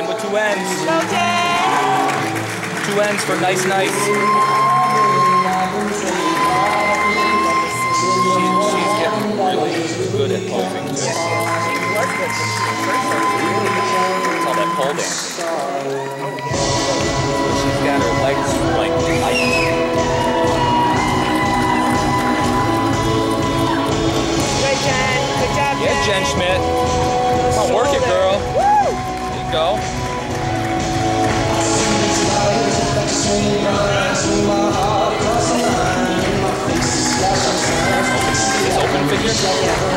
Jen with 2 ends. Go, Jen! 2 ends for nice, nice. She's getting really good at posing. Yes, she is. She was good. It's all that pole dancing. She's got her legs like tight. Good, Jen. Good job, Jen. Yeah, Jen Schmidt. Come on, work it, girl. Woo! There you go. Open figure? Yeah.